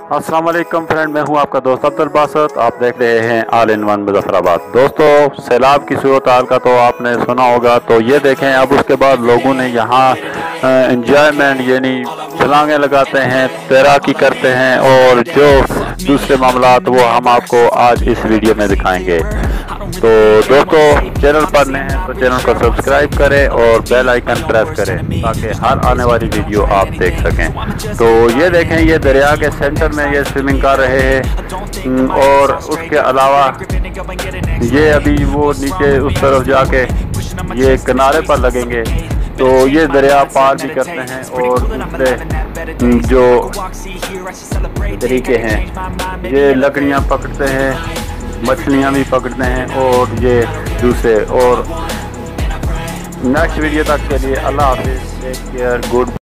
अस्सलाम वालेकुम फ्रेंड, मैं हूं आपका दोस्त अब्दुल बासत। आप देख रहे हैं ऑल इन वन मुजफ्फराबाद। दोस्तों, सैलाब की सूरत हाल का तो आपने सुना होगा। तो ये देखें, अब उसके बाद लोगों ने यहाँ इंजॉयमेंट यानी छलांगे लगाते हैं, तैराकी करते हैं और जो दूसरे मामलात वो हम आपको आज इस वीडियो में दिखाएंगे। तो दोस्तों, चैनल पर नए हैं तो चैनल को सब्सक्राइब करें और बेल आइकन प्रेस करें ताकि हर आने वाली वीडियो आप देख सकें। तो ये देखें, ये दरिया के सेंटर में ये स्विमिंग कर रहे हैं और उसके अलावा ये अभी वो नीचे उस तरफ जाके ये किनारे पर लगेंगे। तो ये दरिया पार भी करते हैं और दूसरे जो तरीके हैं, ये लकड़ियाँ पकड़ते हैं, मछलियाँ भी पकड़ते हैं और ये दूसरे। और नेक्स्ट वीडियो तक के लिए अल्लाह हाफिज़, टेक केयर, गुड।